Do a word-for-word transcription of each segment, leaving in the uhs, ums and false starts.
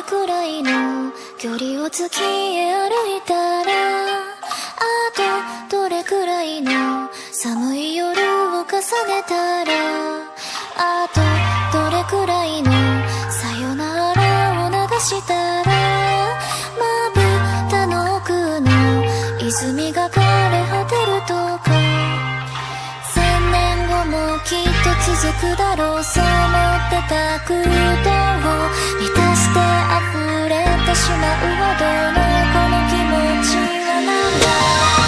くらいの距離を月へ歩いたら、あとどれくらいの寒い夜を重ねたら、あとどれくらいのさよならを流したら、まぶたの奥の泉が枯れ果てるとか、千年後もきっと続くだろう、そう思ってた空洞を満たして溢れてしまうほどのこの気持ちはなんだ。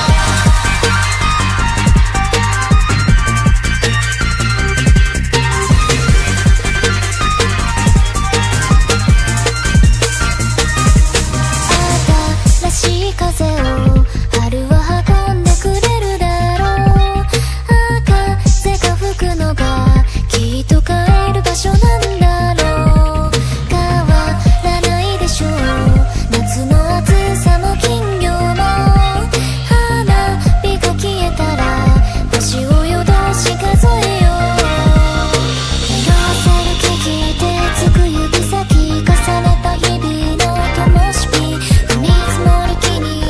風を春は運んでくれるだろう。あ風が吹くのがきっと帰る場所なんだろう。変わらないでしょう、夏の暑さも金魚も。花火が消えたら星を夜通し数えよう。色あせる木々でつく指先重ねた日々の灯火、降り積もる木に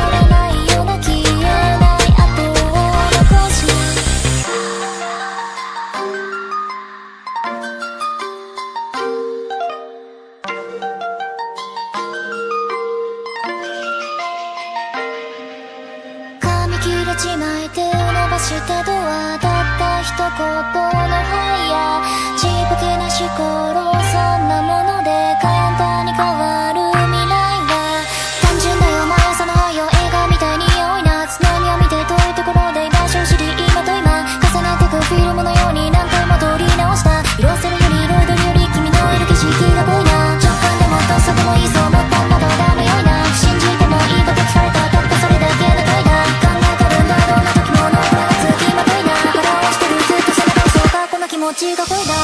ちまい手を伸ばしたドア、たった一言のはいやちっぽけなしころ、そんなもので簡単に変わる未来は単純だよ。毎朝のはいよ映画みたいに多い夏の海を見て遠いところで居場所を知り、今と今重なってくフィルムのように何回も撮り直した。色あせるより色々より君のいる景色が濃いな。直感でもっとそこもいいそう思ったんだどうだめよいな。信じてもいいこと聞かれたたったそれだけの問いだ。どんな時ものこれがつきまといながらをしてるずっとその顔そうかこの気持ちが恋だ。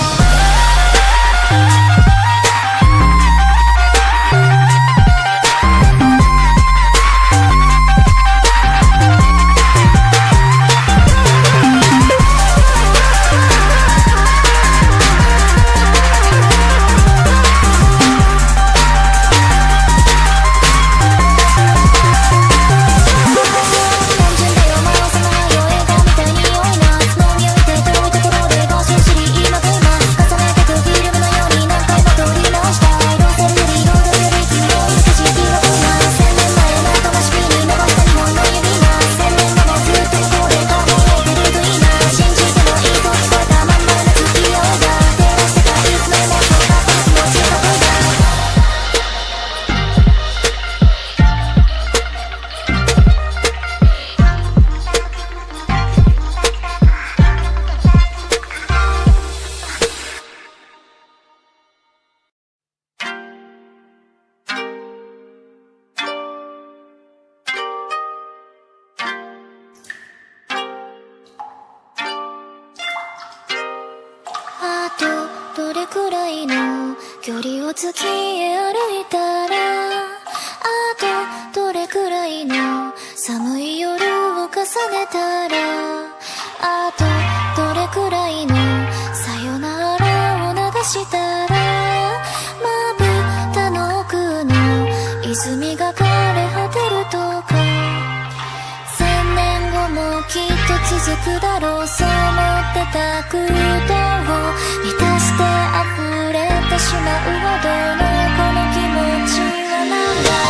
どれくらいの距離を月へ歩いたら、あとどれくらいの寒い夜を重ねたら、あとどれくらいのさよならを流したら、まぶたの奥の泉が枯れ果てるとか、千年後もきっと続くだろう、そう思ってた空洞を満たして溢れてしまうほどのこの気持ちはなんだ。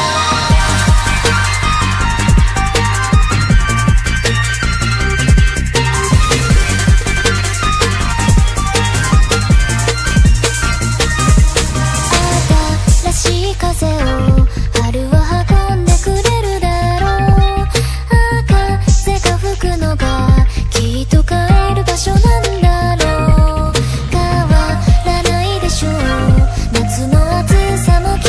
新しい風を春は運んでくれるだろう。あ風が吹くのがきっと帰る場所なんだろう。変わらないでしょう、夏の暑さも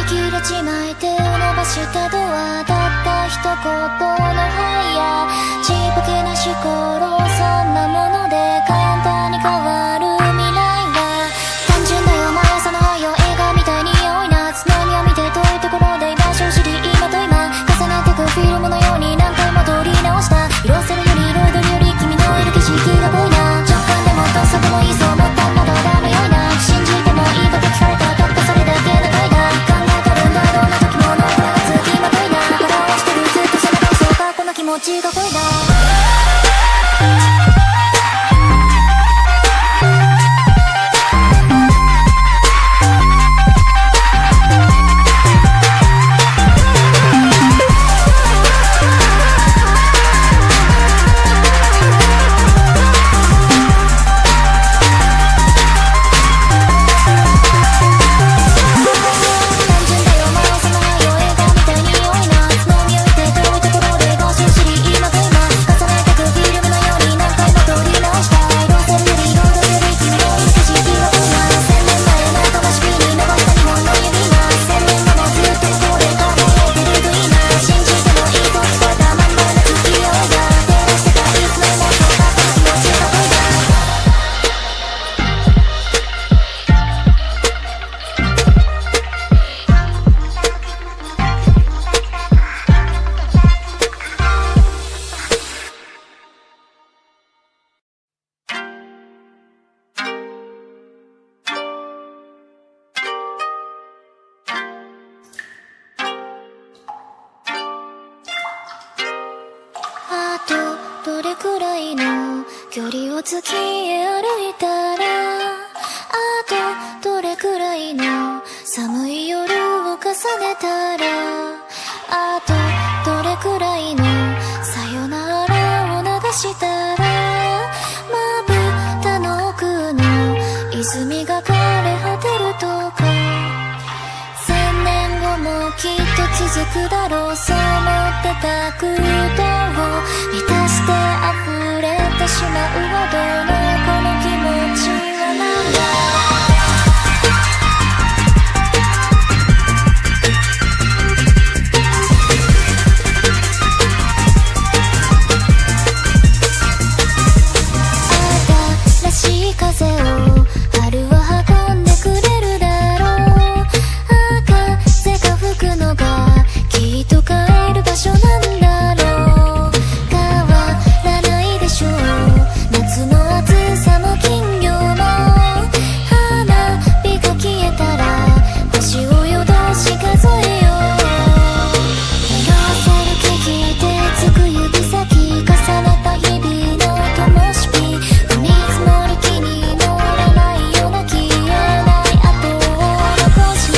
切れちまえて伸ばしたドア、たった一言のはいやちっぽけなし頃、そんなもので簡単に変わる未来は単純だよ。毎朝のはいよ映画みたいに多いな。津波を見て遠いところで居場所を知り、今と今重なってくフィルムのように何回も撮り直した。色せるより彩りより君のいる景色が濃いな。直感でもっとそこもいいそう思ったんだどうだめよいな。信じてもいいこと聞かれたたったそれだけの問いだ。考えた分だどんな時もノープラがつきまといな。腹をしてるずっと背中にそうかこの気持ちが濃いな。どれくらいの距離を月へ歩いたら、あとどれくらいの寒い夜を重ねたら、あとどれくらいのさよならを流したら、まぶたの奥の泉が枯れ果てるとか、千年後もきっと続くだろう。そう思ってた空洞を満たして溢れてしまうほどのこの気持ちはなんだ。新しい風を春は運んでくれるだろう。風が吹くのがきっと帰る場所なんだろう。変わらないでしょう。夏の暑さも金魚も花火が消えたら星を夜通し数えよう。色あせる聞いてつく指先重ねた日々の灯火、踏み積もる気に乗れないような消えない跡を残し、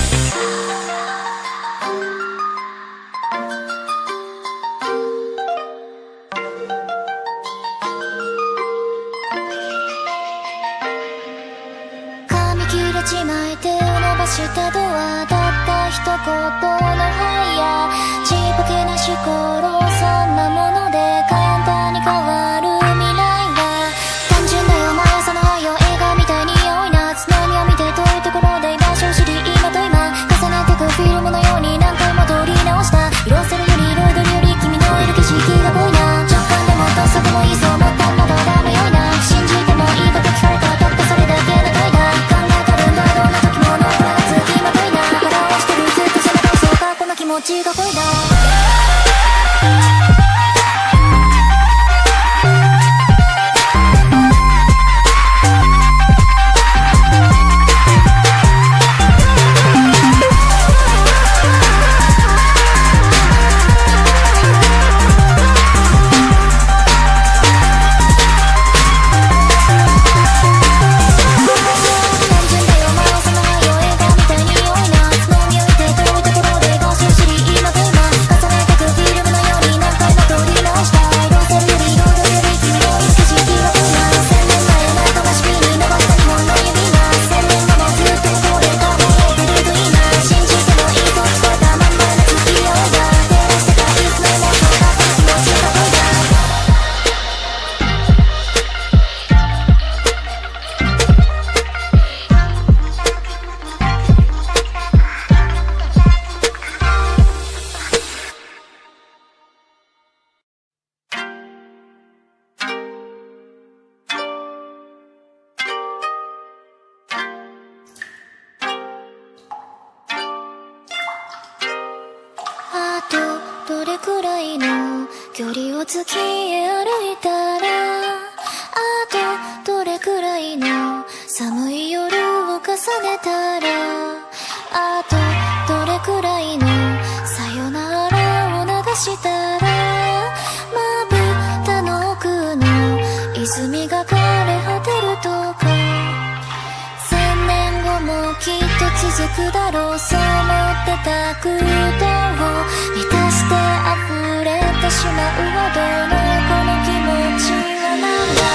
髪切れちまえて伸ばしたドア、たった一言のはいやちっぽけなし頃、そんなもので簡単に変わる未来は単純だよ。毎朝のはいよ映画みたいに多いな。津波を見て遠いところで居場所を知り、今と今重なってくフィルムのように何回も撮り直した。色せるより彩りより君のいる景色が濃いな。直感でもっとそこもいいそう思ったんだどうだめよいな。信じてもいいこと聞かれたたったそれだけの問いだ。考えた分だどんな時もノープラがつきまといな。腹をしてるずっと背中にそうかこの気持ちが濃いな。重を突き歩いたら、あとどれくらいの寒い夜を重ねたら、あとどれくらいのさよならを流したら、まぶたの奥の泉が枯れ果てるとか、千年後もきっと続くだろう、そう思ってた空洞を満たして溢れてしまうほどのこの気持ちはなんだ。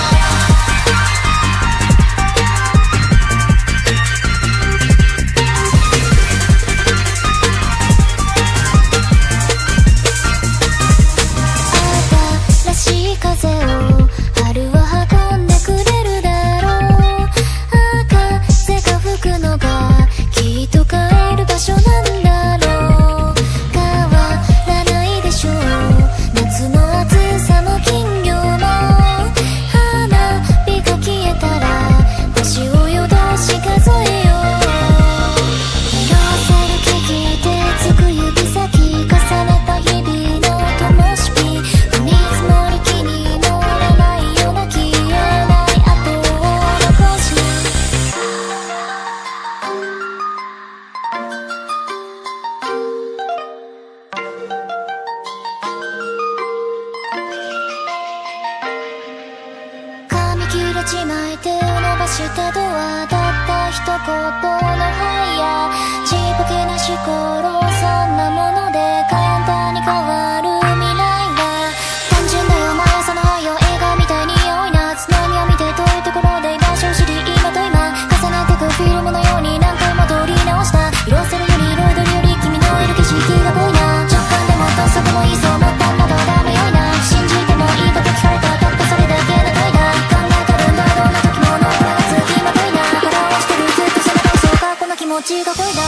新しい風を春は運んでくれるだろう。あ風が吹くのがきっと帰る場所なんだろう。変わらないでしょう、夏の暑さも金魚も。花火が消えたら星を夜通し数えよう。色あせる利き手つく指先重ねた日々の灯火、踏み積もり気に乗れないような消えない跡を残し、髪切れちまえて伸ばしたドア、たった一言のはいやちっぽけなしころ、そんなもので簡単に変わる未来は単純だよ。毎朝のはいよ映画みたいに多いな、津波を見て遠いところで居場所を知り、今と今重なってくフィルムのように何回も撮り直した。色あせるより色々より君のいる景色が濃いな、直感でもっとそこもいいそう思ったんだがダメよいな、信じてもいいこと聞かれたたったそれだけの問いだ。考えた分だどんな時も残らず気まといながらをしてるずっと背中をそうかこの気持ちが恋だ。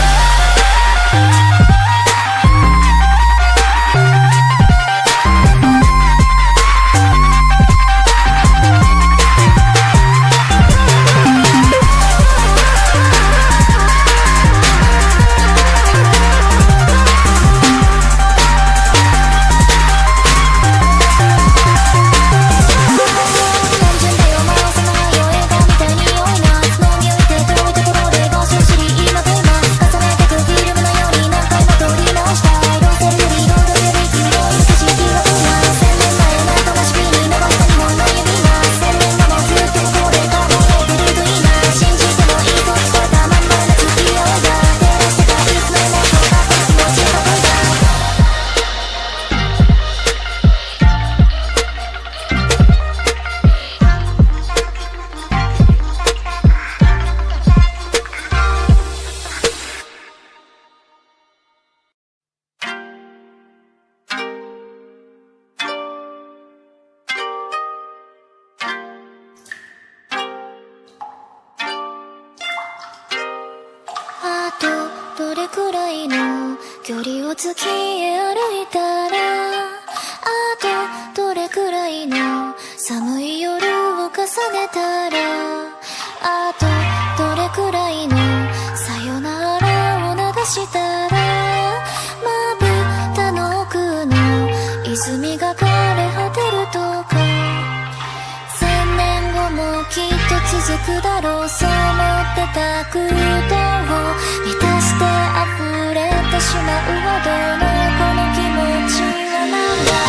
あとどれくらいの距離を突き歩いたら、あとどれくらいの寒い夜を重ねたら、あとどれくらいのさよならを流したら、まぶたの奥の泉が枯れ果てるとか、千年後もきっと続くだろう、そう思ってた空洞を満たして溢れてしまうほどのこの気持ちはなんだ。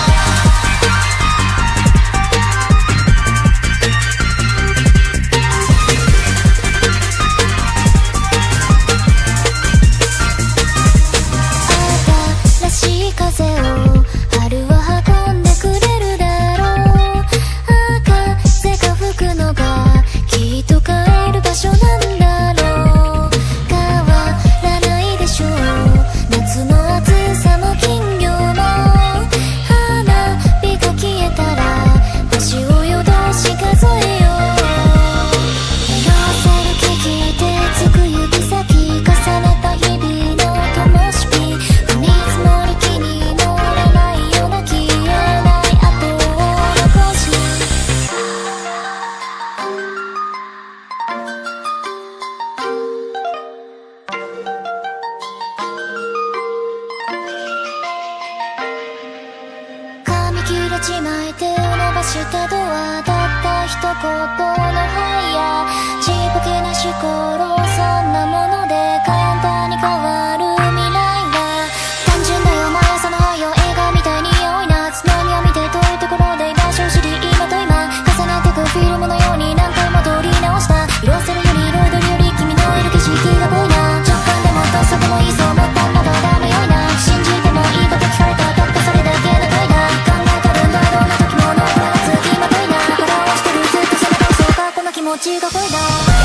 新しい風を春は運んでくれるだろう。あ風が吹くのがきっと帰る場所なんだろう。変したドアたった一言のはいやちっぽけなし頃そんなもので簡単に変わる未来は単純だよ毎朝のはいよ映画みたいに多いなつまみを見て遠いところで居場所を知り今と今重なってくフィルムのように何回も撮り直した色せるより彩りより君のいる景色が濃いな直感でもっとそこもいいそう思ったんだからダメよいな信じてもいいこと聞かれたたったそれだけの問いだ考えた分だどんな時もノープラがつきまといな表してるずっとそのそうかこの気持ちが恋だ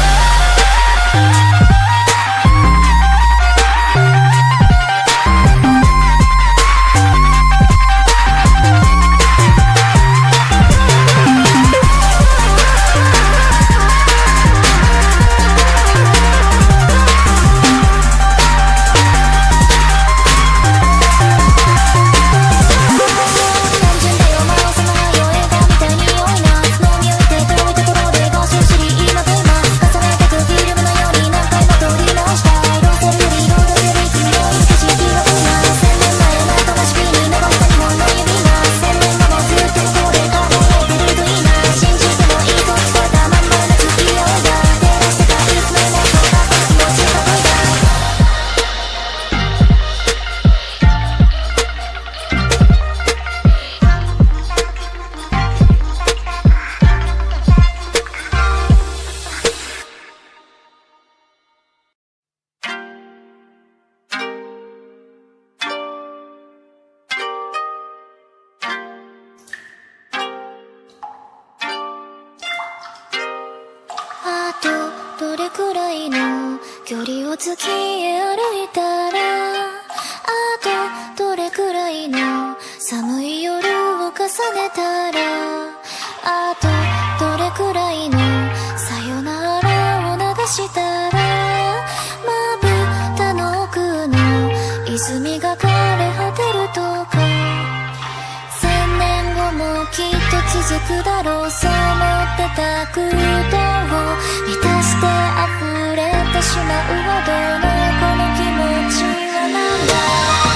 どれくらいの距離を月へ歩いたらあとどれくらいの寒い夜を重ねたらあとどれくらいのさよならを流したらまぶたの奥の泉が枯れ果てるとか千年後もきっと続くだろうそう思ってた空洞を満たして溢れてしまうほどのこの気持ちはなんだ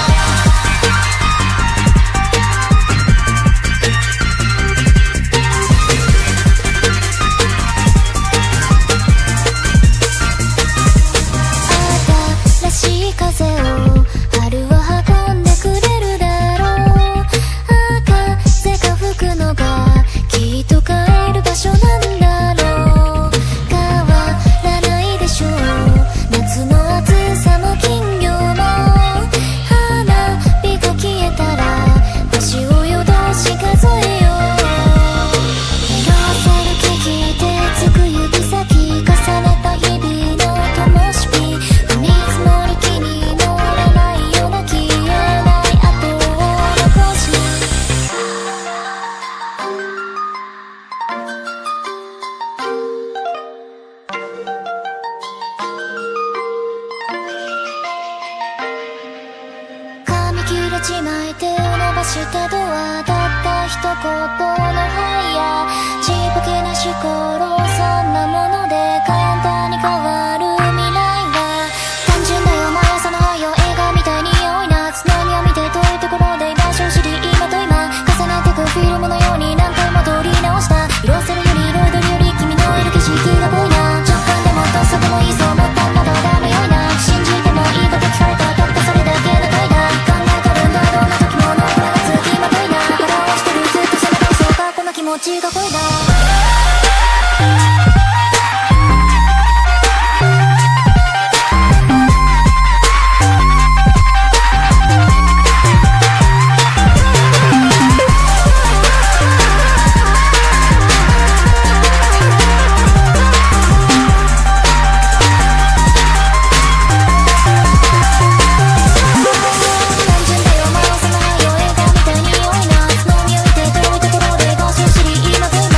新しい風を春は運んでくれるだろう風が吹くのがきっと帰る場所なんだろう変わらないでしょう夏の暑さも金魚も花火が消えたら星を夜通し数えよう色あせる木々でつく指先重ねた日々の灯火踏み積もる気に乗らないような消えない跡を残し髪切れちまえて伸ばしたドアたった一言のはいやちっぽけなし頃そんなもので簡単に変わる未来は単純だよ毎朝のはいよ映画みたいに多いなつまみを見て遠いところで居場所を知り今と今重なってくフィルムのように何回も撮り直した色せるより彩りより君のいる景色が濃いな直感でもっとそこもいいそう思ったんだからダメよいな信じてもいいこと聞かれたたったそれだけの問いだ考えた分だどんな時もノープラがつきまといな表してるずっとそのそうかこの気持ちが恋だ単純だよ毎朝のはいよ映画みたいに多いなつまみを見て遠いところで場所を知り今と今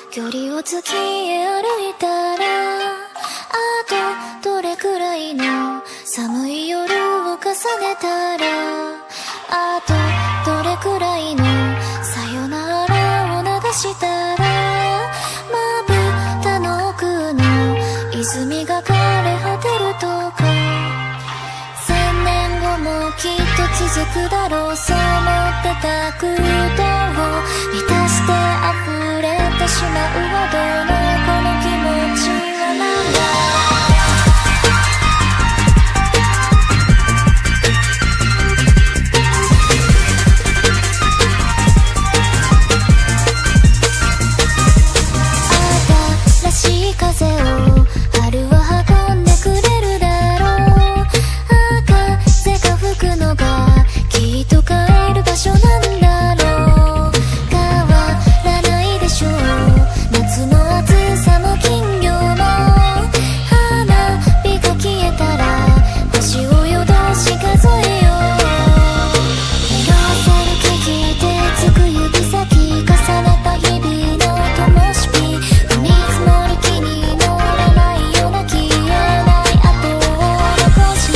距離を月へ歩いたら、あとどれくらいの寒い夜を重ねたら、あとどれくらいのさよならを流したら、まぶたの奥の泉が枯れ果てるとか、千年後もきっと続くだろう、そう思ってた空洞を満たして溢れてしまうほどのこの気持ちはなんだ。新しい風を春は運んでくれるだろう。風が吹くのがきっと帰る場所なんだろう。変わらないでしょう、夏の暑さも金魚も。花火が消えたら星を夜通し数えよう。色あせる木々でつく指先重ねた日々の灯火、踏み積もる気に乗らないような消えない跡を残し、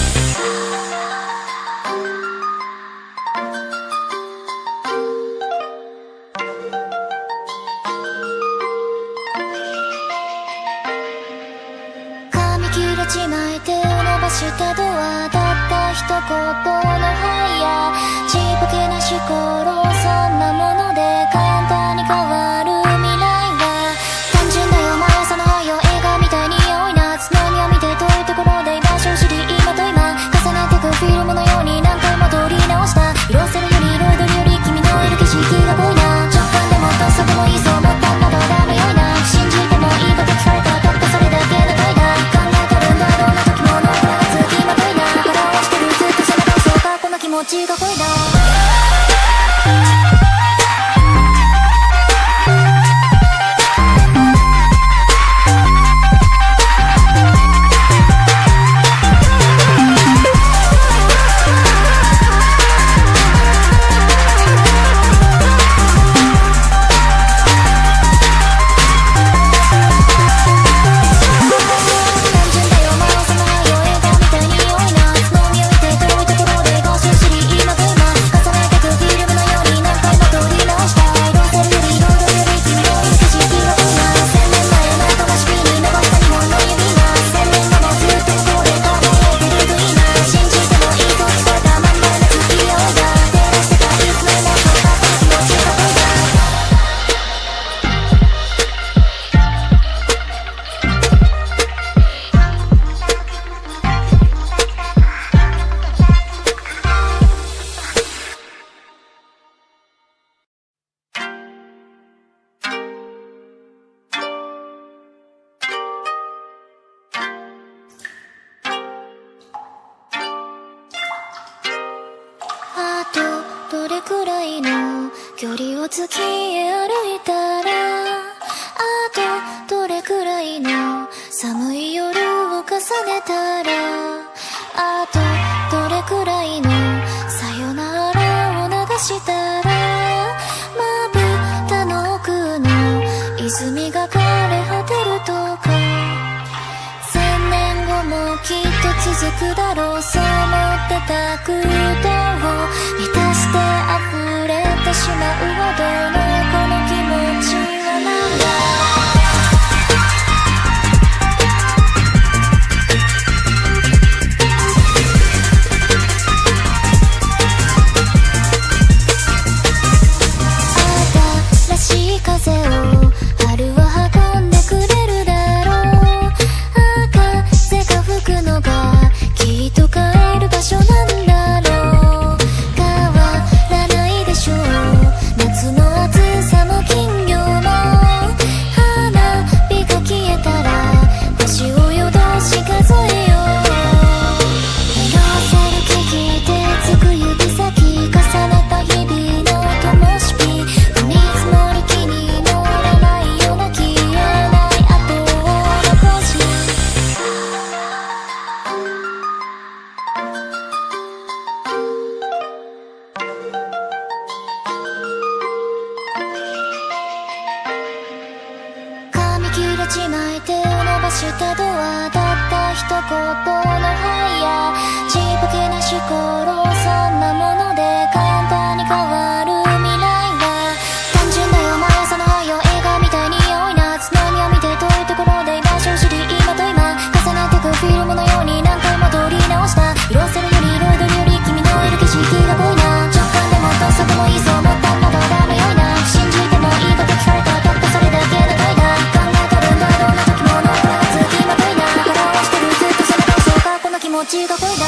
髪切れちまえて伸ばしたドア、たった一言のはいやちっぽけなしころ、そんなもので簡単に変わる未来は単純だよ。毎朝のはいよ映画みたいに青い夏の海を見て遠いところで居場所を知り、今と今重なってくフィルムのように何回も撮り直した。色あせるより彩りより君のいる景色が濃いな。直感でもっとそこもいいそう思ったんだどうだめよいな。信じてもいいこと聞かれたたったそれだけの問いだ。考えてるんだどんな時も残らず今といながらをしてるずっとそのそうかこの気持ちが濃いだ。どれくらいの距離を月へ歩いたら、あとどれくらいの寒い夜を重ねたら、あとどれくらいのさよならを流したら、まぶたの奥の泉が枯れ果てるとか、千年後もきっと続くだろう、そう思ってた空洞を満たして溢れてしまうほどのこの気持ちはなんだ。新しい風を春は運んでくれるだろう。風が吹くのがきっと帰る場所なんだろう。変わらないでしょう、夏の暑したドアたった一言のはいやちっぽけな思考そんなもので簡単に変わる未来は単純だよ毎朝のはいよ映画みたいに多いな津波を見て遠いところで居場所を知り今と今重なってくフィルムのように何回も撮り直した色せるより色彩より君のいる景色が濃いな直感でもっとそこもいいそう思ったんだがダメよいな信じてもいいこと聞かれたたったそれだけの問いだ考えた分だどんな時も残らず気まといな体をしてるずっとそれがそうかこの気持ちが恋だ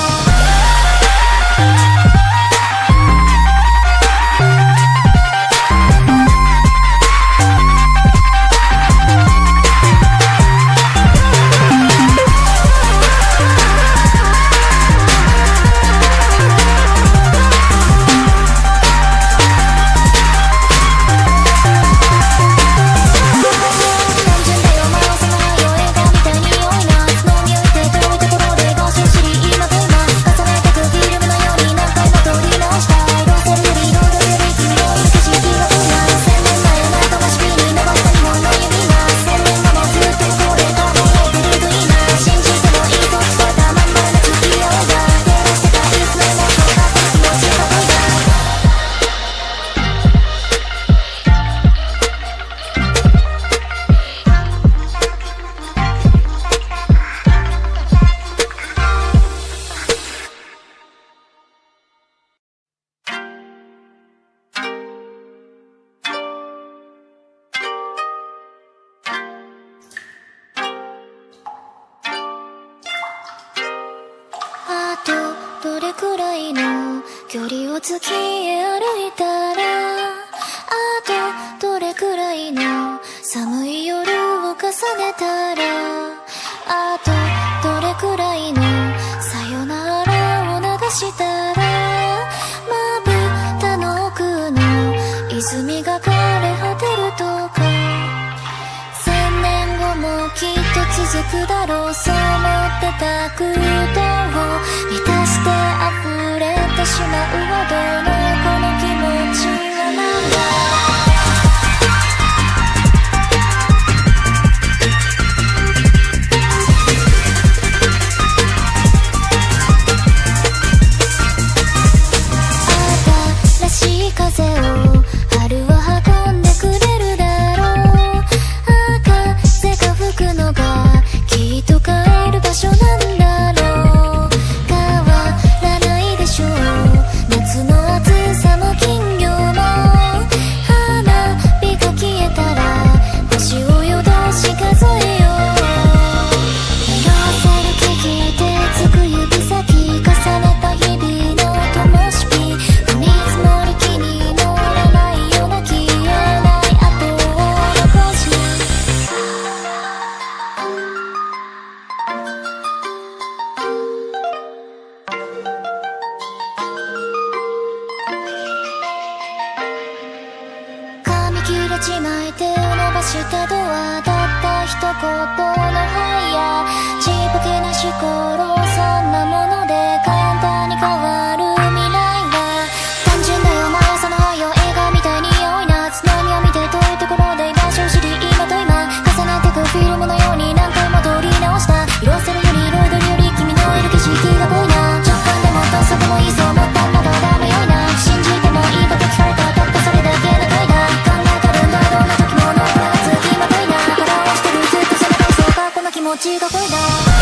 どれくらいの距離を月へ歩いたらあとどれくらいの寒い夜を重ねたらあとどれくらいのさよならを流したらまぶたの奥の泉が枯れ果てるとか千年後もきっと続くだろうそう思ってた空洞を満たして溢れてしまうほどのこの気持ちはなんだ新しい風を春は運んでくれるだろう風が吹くのがきっと帰る場所なんだろう変わらないでしょう夏の暑さも金魚も花火が消えたら星を夜通し数えよう色せる木々でつく指先重ねた日々の灯火踏み積もる気に乗らないような消えない後を残し髪切れちまえて伸ばしたドアたった一言のはいやちっぽけな思考そんなもので簡単に変わる未来は単純だよ毎朝のはいよ映画みたいに多いな津波を見て遠いところで居場所を知り今と今重なってくフィルムのように何回も撮り直した色せるより色彩より君のいる景色が濃いな直感でもっとそこもいいそう思ったんだがダメよいな信じてもいいこと聞かれたたったそれだけの問いだ考えた分だどんな時も残らず気まといな体をしてるずっとそれがそうかこの気持ちが恋だ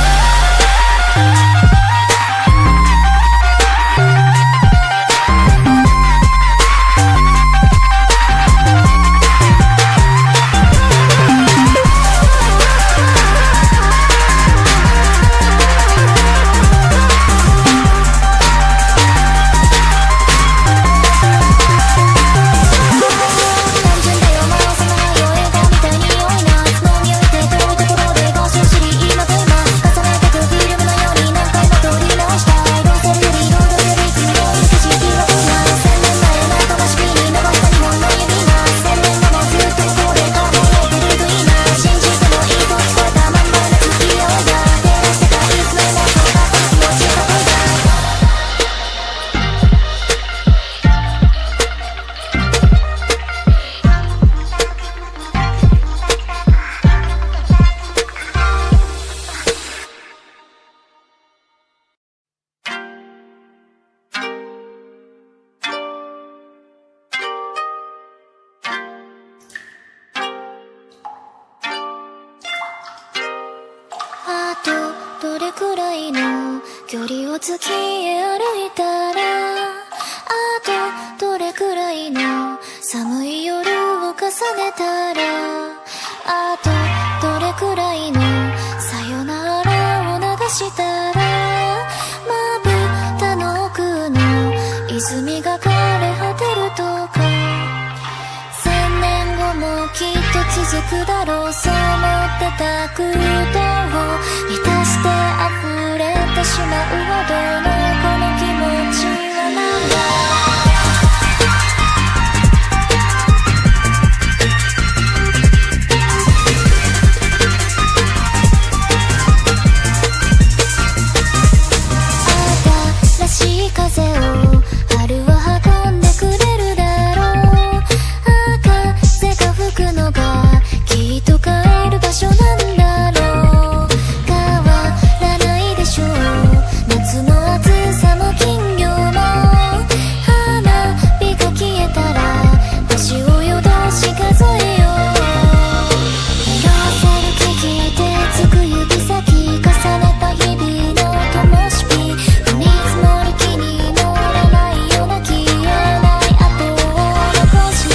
どれくらいの距離を月へ歩いたら、あとどれくらいの寒い夜を重ねたら、あとどれくらいのさよならを流したら、まぶたの奥の泉が枯れ果てるとか、千年後もきっと続くだろう、そう思ってた空洞を満たして溢れてしまうほどのこの気持ちはなんだ。新しい風を春は運んでくれるだろう。あ風が吹くのがきっと帰る場所なんだろう。変わらないでしょう、夏の暑さも金魚も。花火が消えたら星を夜通し数えよう。色あせる聞いてつく指先重ねた日々の灯火、踏み積もる気に乗らないような消えない跡を残し、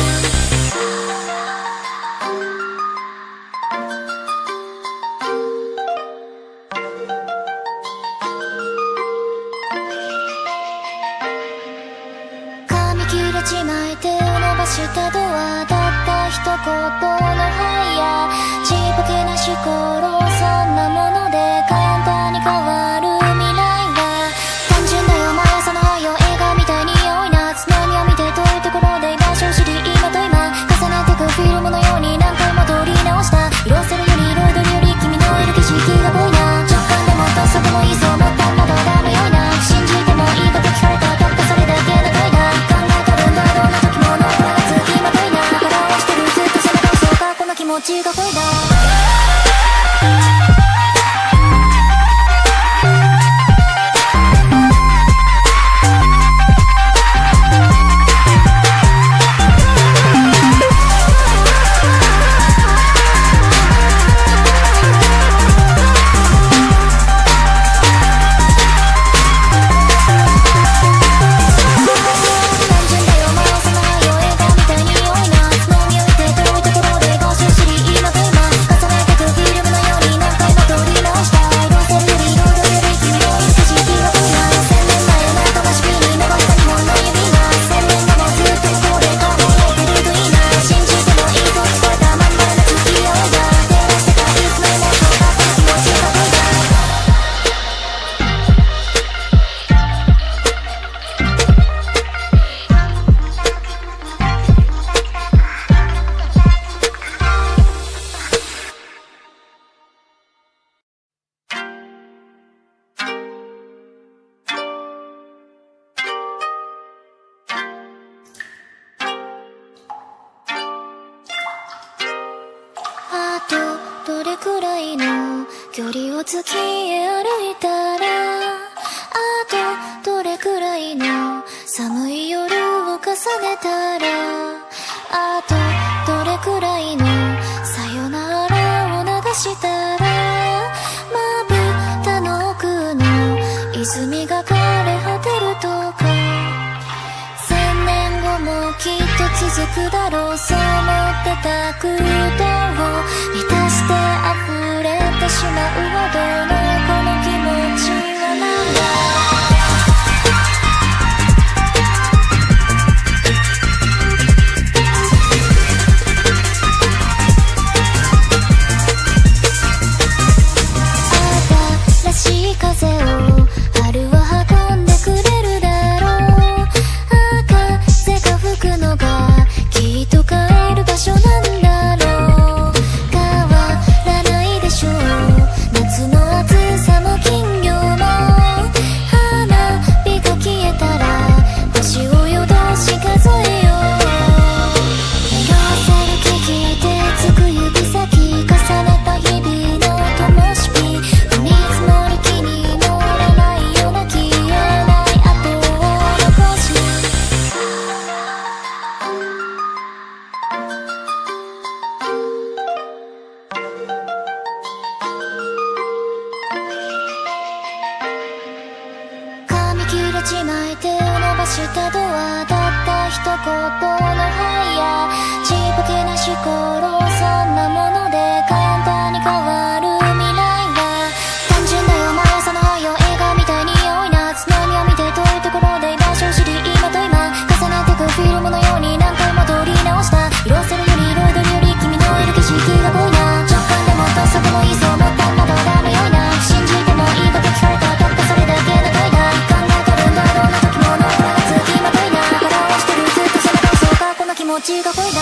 髪切れちまい手を伸ばしたドア、たった一言のはいやちっぽけなしころ、そんなもので簡単に変わる未来は単純だよ。毎朝のはいよ映画みたいに多いな。津波を見て遠いところで居場所を知り、今と今重ねてくフィルムのように何回も撮り直した。色あせるより彩りより君のいる景色が濃いな。直感でもっとそこもいいそう思ったんだとダメよいな。信じてもいいこと聞かれたたったそれだけの問いだ。考えた分だどんな時も残らず今といながらをしてるずっとそのそうかこの気持ちが恋だ。どれくらいの距離を月へ歩いたら、あとどれくらいの寒い夜を重ねたら、あとどれくらいのさよならを流したら、まぶたの奥の泉が枯れ果てるとか、千年後もきっと続くだろう、そう思ってた空洞を満たして溢れてしまうほどのこの気持ちはなんだ。新しい風を春は運んでくれるだろう。あ風が吹くのがきっと帰る場所なんだろう。変わらないでしょう、夏の暑さも金魚も。花火が消えたら星を夜通し数えよう。色あせる聞いてつく指先重ねた日々の灯火、踏み積もる気に乗られちまえて伸ばしたドア、たった一言のはいやちっぽけなし頃、そんなもので簡単に変わる未来は単純だよ、毎朝のはいよ映画みたいに多いな。津波を見て遠いところで居場所を知り、今と今重なってくフィルムのように何回も撮り直した。色捨てるより彩りより君のいる景色が濃いな。直感でもっとそこもいいそう思ったまだダメよいな。信じてもいいこと聞かれた、たったそれだけの問いだ。考えてるんだどんな時もノーラがつきまといな。表してるずっとそのそうか、この気持ちが濃いな。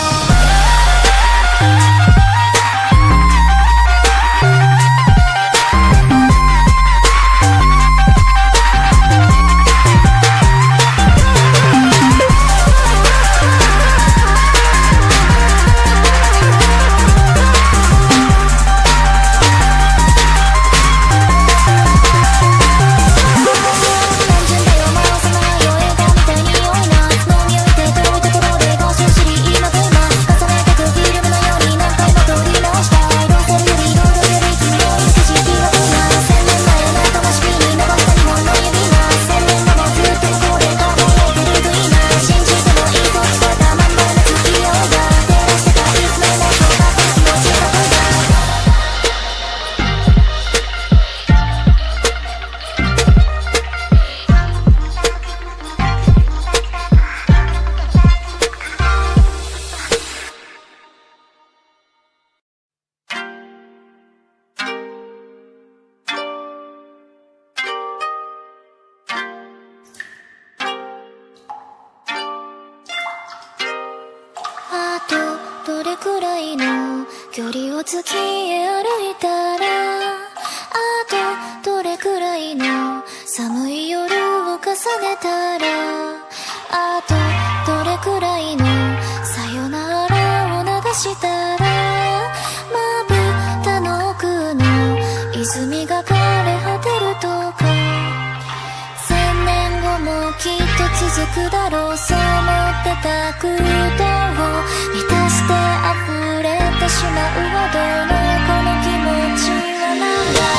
どれくらいの距離を月へ歩いたら、あとどれくらいの寒い夜を重ねたら、あとどれくらいのさよならを流したら、まぶたの奥の泉が枯れ果てるとか、千年後もきっと続くだろう、そう思ってた空洞を満たして溢れてしまうほどのこの気持ちはなんだ。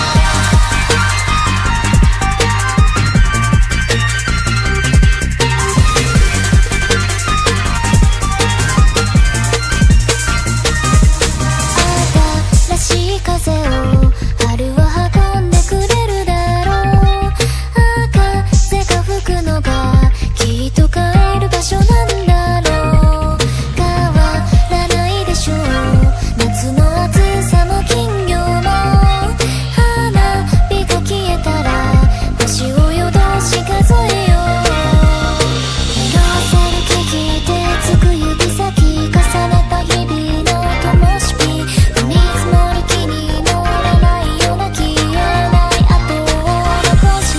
新しい風を春は運んでくれるだろう。風が吹くのがきっと帰る場所なんだろう。変わらないでしょう、夏の暑さも金魚も。花火が消えたら星を夜通し数えよう。色あせる木々でつく指先重ねた日々の灯火、踏み積もる木に乗らないような消えない跡を残し、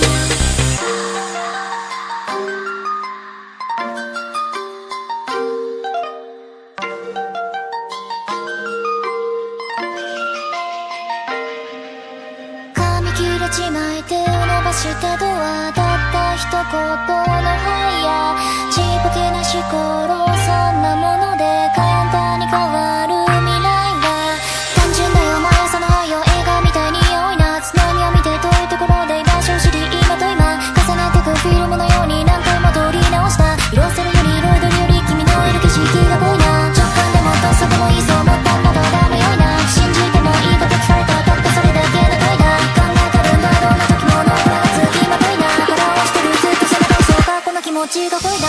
髪切れちまえて伸ばしたドア、たった一言のはいやちっぽけなし頃、そんなもので簡単に変わる未来は単純だよ、毎朝のはいよ映画みたいに多いな。津波を見て遠いところで居場所を知り、今と今重なってくフィルムのように何回も撮り直した。色捨てるより彩りより君のいる景色が濃いな。直感でもっとそこもいいそう思ったまだダメよいな。信じてもいいこと聞かれた、たったそれだけの問いだ。考えてるんだどんな時もノーラがつきまといな。表してるずっとそのそうか、この気持ちが濃いな。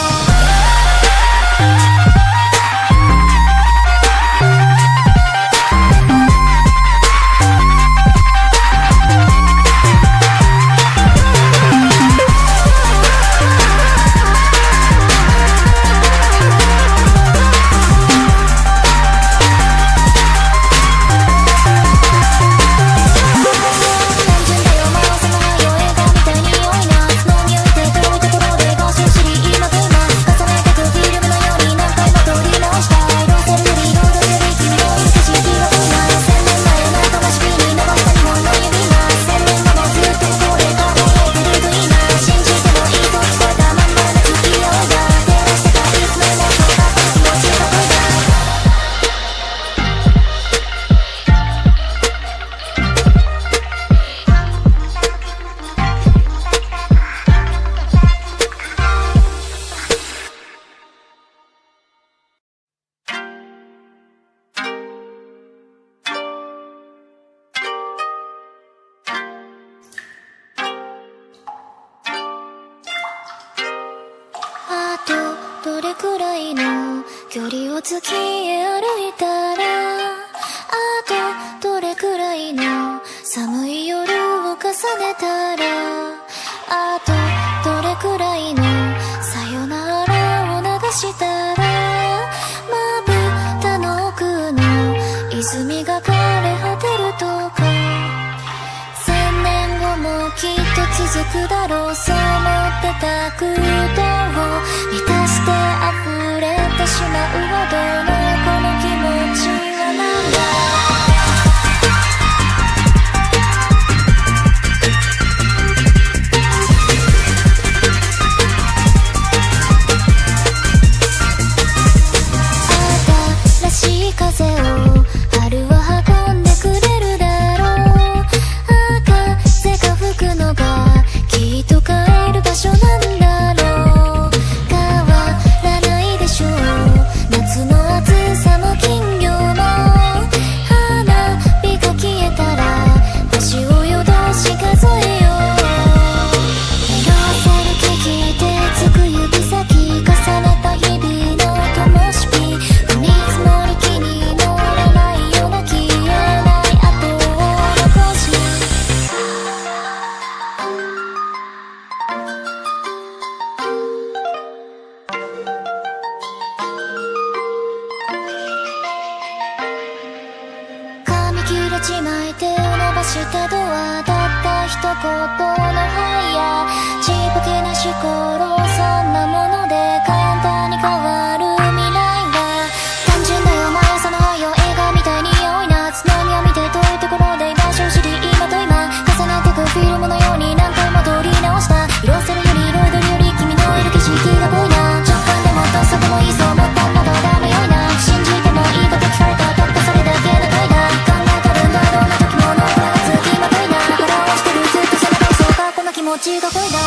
単純だよ、回さないよ映画みたいに多いな。津波を見て遠いところで場所を知り、今月へ歩いたら、あとどれくらいの寒い夜を重ねたら、あとどれくらいのさよならを流したら、まぶたの奥の泉が枯れ果てるとか、千年後もきっと続くだろう、そう思ってた空洞を満たして溢れてしまうほどのこの気持ちはなんだ。新しい風を春は運んでくれるだろう。風が吹くのがきっと帰る場所なんだろう。変わらないでしょう、夏の暑さも金魚も。花火が消えたら星を夜通し数えよう。色あせる利き手つく指先重ねた日々の灯火、踏み積もる気に乗らないような消えない跡を残し、髪切れちまい手を伸ばしたドア、たった一言のはいやちっぽけなしころ、そんなもので簡単に変わる未来は単純だよ。毎朝のはいよ映画みたいに多いな、津波を見て遠いところで居場所を知り、今と今重なってくフィルムのように何回も撮り直した。色せるより彩りより君のいる景色が濃いな。直感でもっとそこもいいそう思ったまだダメよいな。信じてもいいこと聞かれたたったそれだけの問いだ。考えた分だどんな時も残らず気まといな。表してるずっとその顔そうかこの気持ちが濃いな。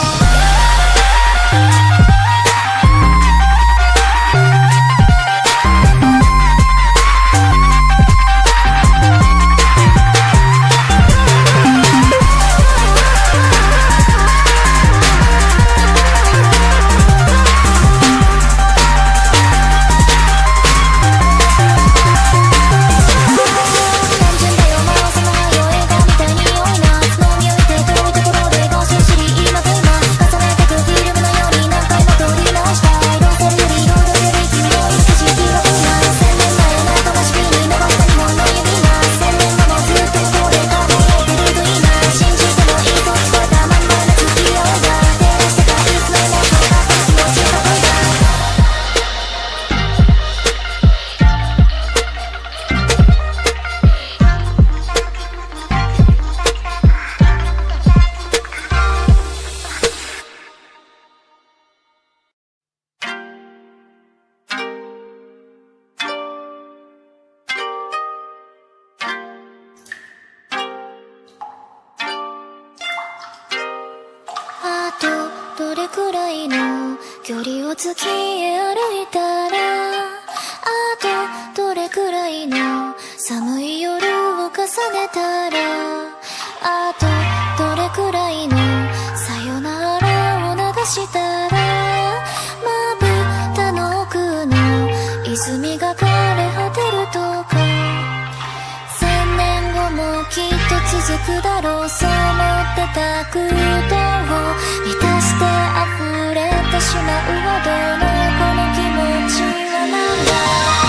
どれくらいの距離を月へ歩いたら、あとどれくらいの寒い夜を重ねたら、あとどれくらいのさよならを流したら、まぶたの奥の泉が枯れ果てるとか、千年後もきっと続くだろう、そう思ってた空洞を満たして溢れてしまうほどのこの気持ちはなんだ。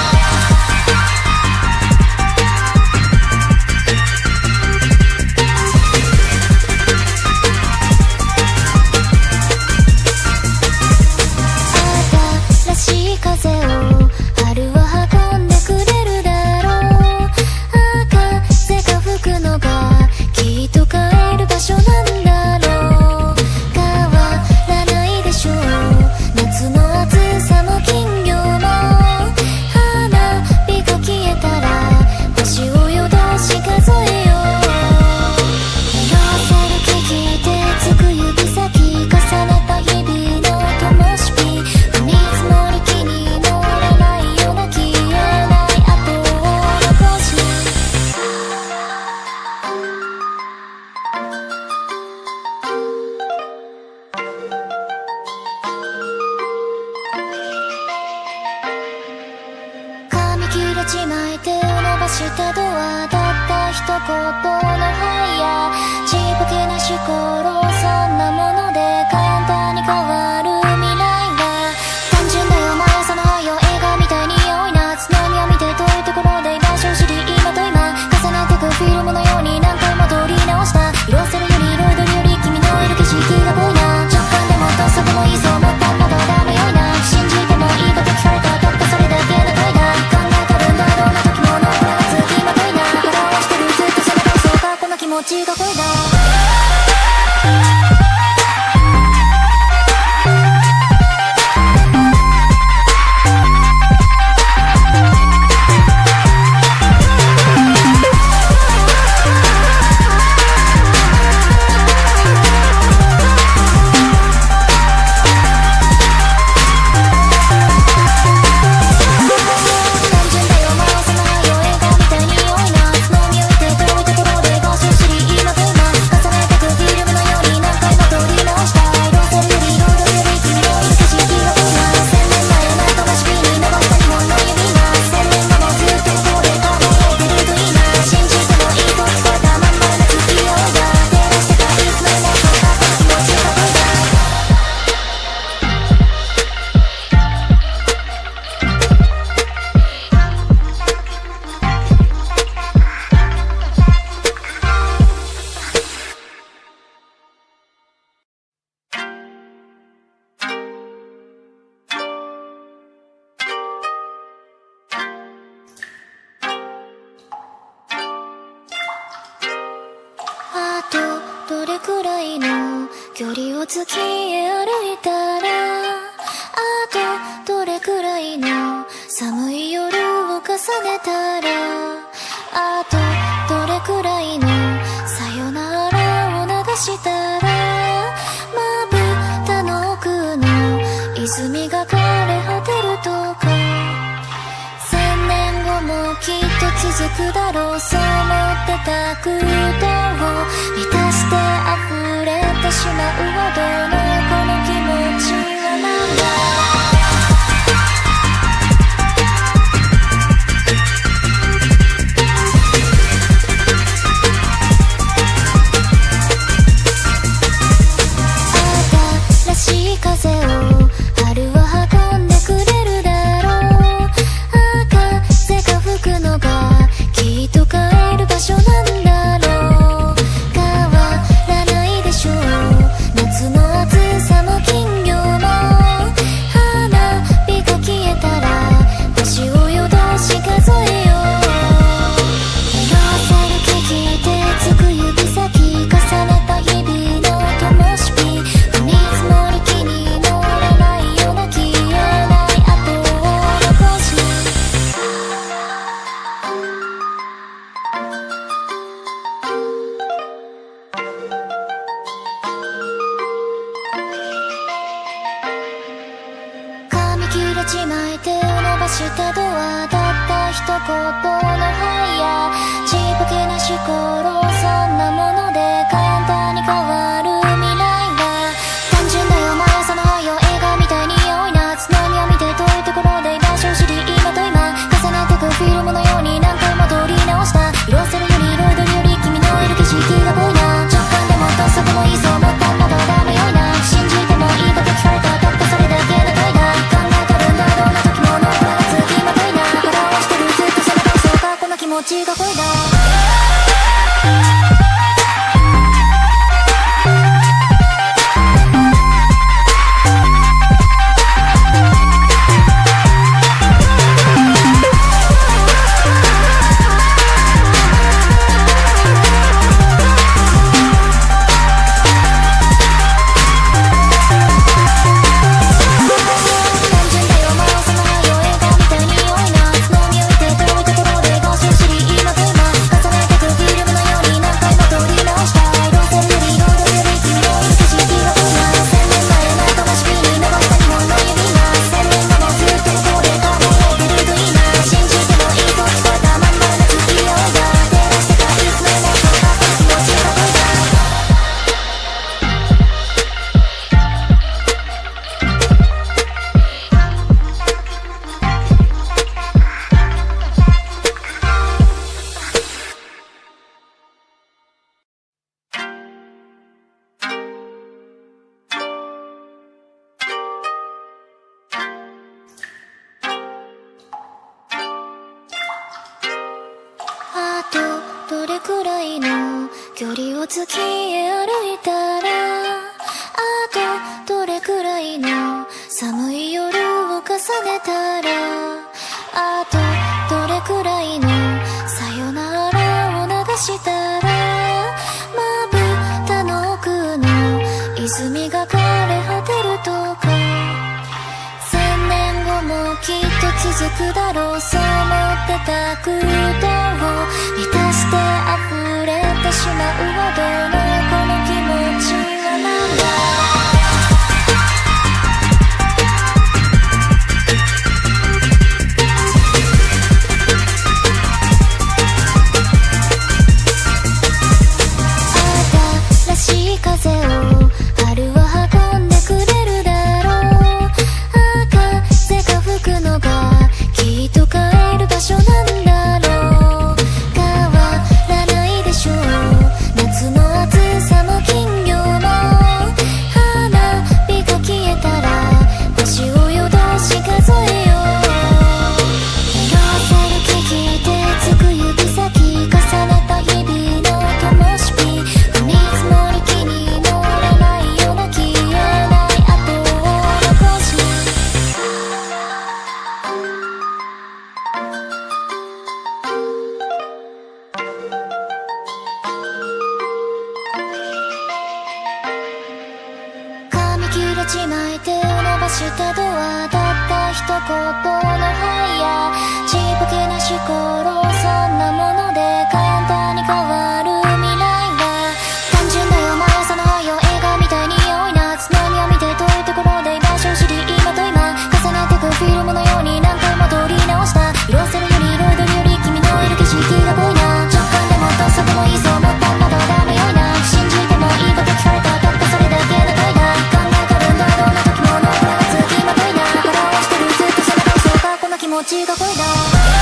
新しい風を春は運んでくれるだろう。風が吹くのがきっと帰る場所なんだろう。変わらないでしょう、夏の暑したドア、たった一言のはいやちっぽけな思考、そんなもので簡単に変わる未来は単純だよ、毎朝のはいよ映画みたいに多いな。津波を見て遠いところで居場所を知り、今と今重ねてくフィルムのように何回も撮り直した。色せるより彩りより君のいる景色が濃いな。直感でもっとそこもいいそう思ったんだがダメよいな。信じてもいいこと聞かれた、たったそれだけの問いだ。考えとるんだどんな時も残らず気まといな。腹をしてるずっとその顔そうか、この気持ちが濃いな。どれくらいの距離を月へ歩いたら、あとどれくらいの寒い夜を重ねたら、あとどれくらいのさよならを流したら、まぶたの奥の泉が枯れ果てるとか、千年後もきっと続くだろう、そう思ってた空洞を満たして溢れてしまうほどのこの気持ちはなんだ。新しい風を春は運んでくれるだろう。風が吹くのがきっと帰る場所なんだろう。変わらないでしょう、夏の暑さも金魚も。花火が消えたら星を夜通し数えよう。色せる木々でつく指先重ねた日々の灯火、踏み積もる気に乗れないような消えない跡を残し、髪切れちまい手を伸ばしたドア、たった一言のはいやちっぽけな思考、そんなもので簡単に変わる未来は単純だよ、毎朝のはいよ映画みたいに多いな。津波を見て遠いところで居場所を知り、今と今重ねてくフィルムのように何回も撮り直した。色せるより彩りより君のいる景色が濃いな。直感でもっとそこもいいそう思ったんだがダメよいな。信じてもいいこと聞かれた、たったそれだけの問いだ。考えとるんだどんな時も残らず気まといな。腹をしてるずっとその顔そうか、この気持ちが濃いな。単純だよ、毎朝のはいよ映画みたいに多いな。津波を見て遠いところで居場所を知り、今と今月へ歩いたら、あとどれくらいの寒い夜を重ねたら、あとどれくらいのさよならを流したら、まぶたの奥の泉が枯れ果てるとか、千年後もきっと続くだろう、そう思ってた空洞を満たして溢れてしまうほどのこの気持ちはなんだ。新しい風を春は運んでくれるだろう。あ風が吹くのがきっと帰る場所なんだろう。変わらないでしょう、夏の暑さも金魚も。花火が消えたら星を夜通し数えよう。色あせる木々でつく指先重ねた日々の灯火、踏み積もり気に乗らないような消えない跡を残し、髪切れちまい手を伸ばしたドア、たった一言のはいやちっぽけなしころ、そんなもので簡単に変わる未来は単純だよ。毎朝のはいよ映画みたいに多いな。つまみを見て遠いところで居場所を知り、今と今重ねてくフィルムのように何回も撮り直した。色せるより彩りより君のいる景色が濃いな。直感でもとっさでもいいそう思ったんだ、どうだもよいな。不信じてもいいこと聞かれた、たったそれだけの問いだ。考えた分だ、どんな時も残らずきまといな。表してるずっとそのそうか、この気持ちが濃いな。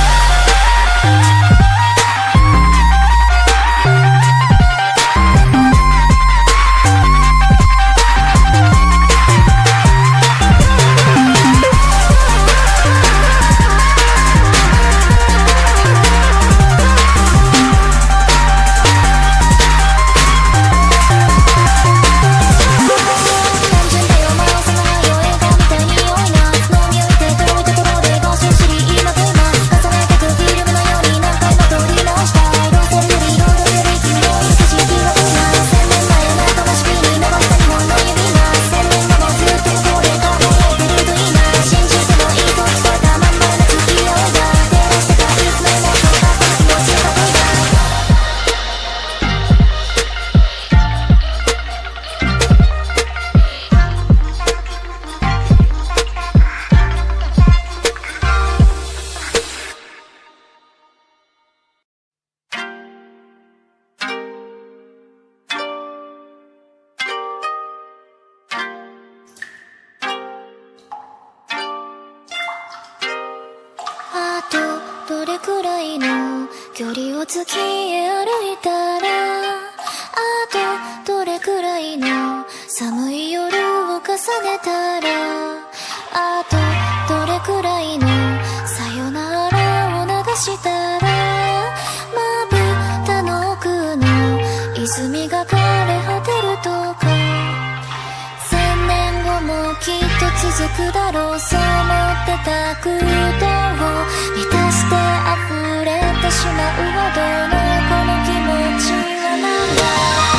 あとどれくらいの距離を月へ歩いたら、あとどれくらいの寒い夜を重ねたら、あとどれくらいのさよならを流したら、まぶたの奥の泉が枯れ果てるとか、千年後もきっと続くだろう、そう思ってた空洞を満たして溢れてしまうほどのこの気持ちはなんだ。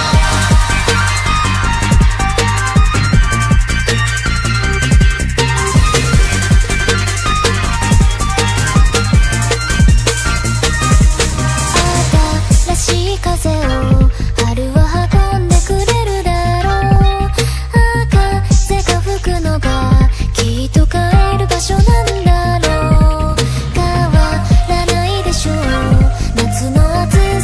新しい風を春は運んでくれるだろう。あ風が吹くのがきっと帰る場所なんだろう。変わらないでしょう、夏の暑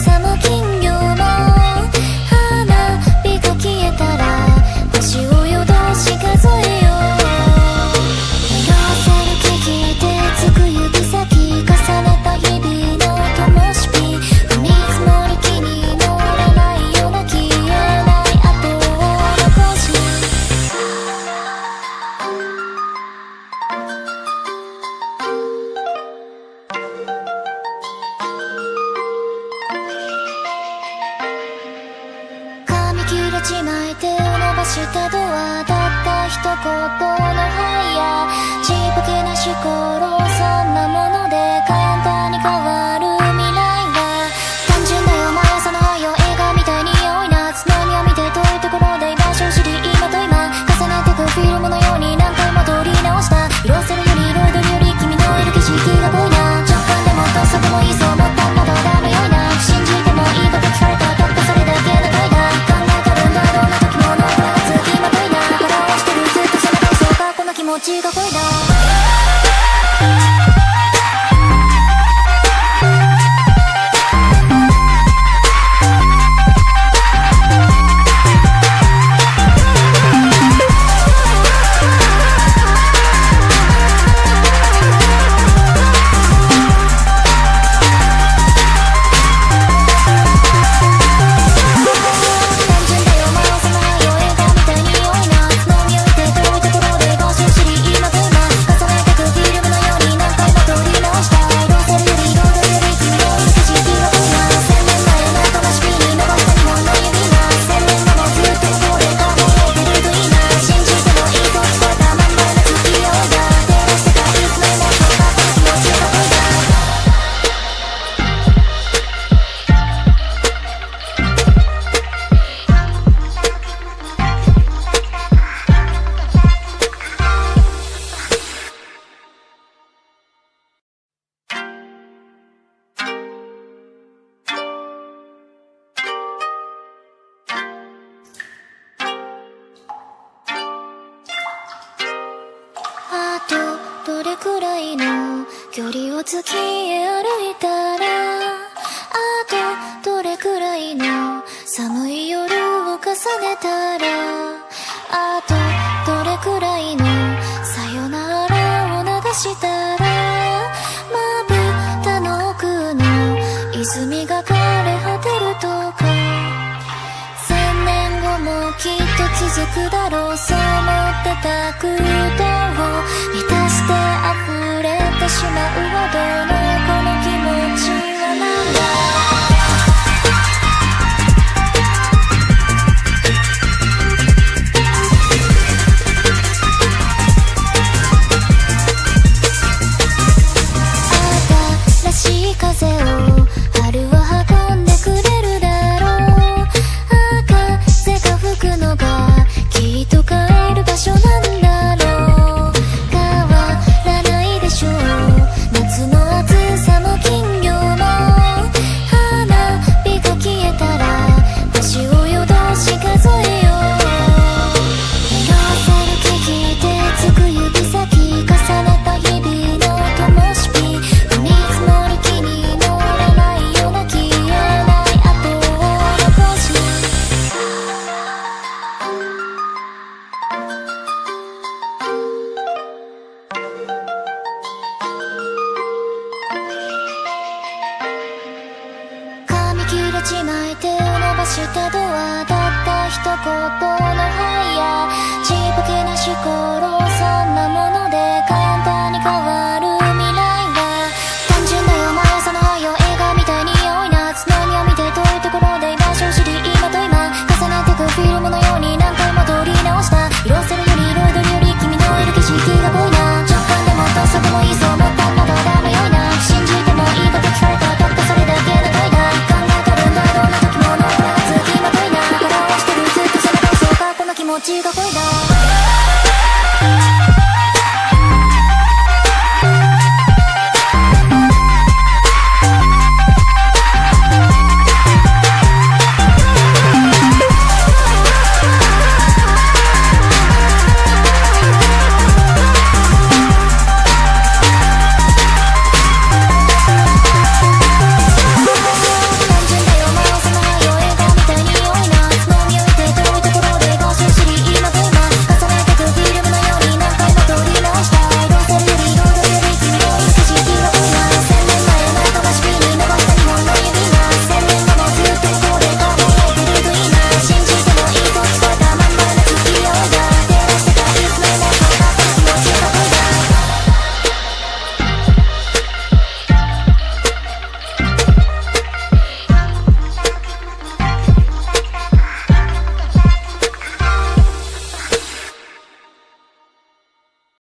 ことのはいやちっぽけな思考そんなもので簡単に変わる未来は単純だよ毎朝の愛を映画みたいに多いな津波を見て遠いところで居場所を知り今と今重ねてくフィルムのように何回も撮り直した色せるより彩りより君のいる景色が濃いな直感でもっとそこもいいそう思ったまだダメよいな信じてもいいこと聞かれたたったそれだけの問いだ考えたるんだどんな時も脳がつきまといな表してるずっとその体操かこの気持ちが濃いなどれくらいの距離を月へ歩いたらあとどれくらいの寒い夜を重ねたらあとどれくらいのさよならを流したらまぶたの奥の泉が枯れ果てるとか千年後もきっと続くだろうそう思ってた空洞を満たして溢れてしまうほどのこの気持ちはなんだ新しい風を春は運んでくれるだろう風が吹くのがきっと帰る場所なんだろう変わらないでしょう夏の暑さも金魚も花火が消えたら星を夜通し数えよう色せる木々でつく指先重ねた日々の灯火踏み積もる気に乗らないような消えない後を残し髪切れちまい手を伸ばしたドアたった一言のはいやちっぽけな思考そんなもので簡単に変わる未来は単純だよ毎朝の愛を映画みたいに多いな津波を見て遠いところで居場所を知り今と今重ねてくフィルムのように何回も撮り直した色せるより彩りより君のいる景色が濃いな直感でもっとそこもいいそう思ったまだダメよいな信じてもいいこと聞かれたたったそれだけの問いだ考えたるんだどんな時も脳がつきまといな表してるずっとその体操かこの気持ちが濃いな